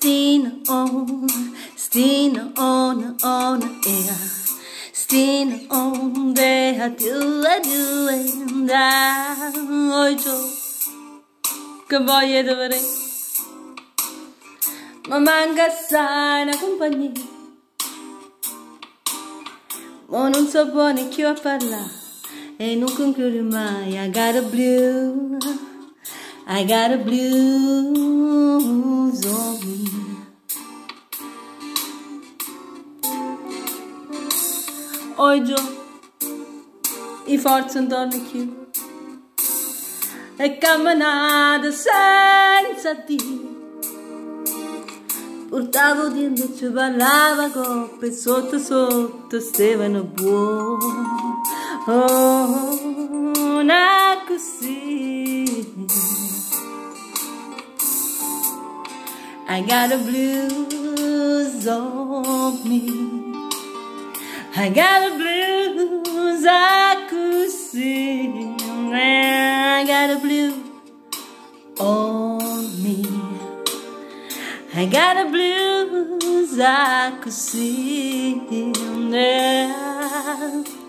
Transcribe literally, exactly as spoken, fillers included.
Stina on, Stina on, on air. Stina on, there do I do it down. Oi Joe, che voglia dovrei, ma manca sai una compagnia. Ma non so buone chi a parlare e non concludo mai. I got a blue, I got a blues on me. Oi Joe, i forze intorno a chi e camminata senza Dio. Portavo di invece ballava coppe sotto sotto stevano buoni. Oh, una così. I got a blues on me. I got a blues I could sing. I got a blues on me. I got a blues I could sing.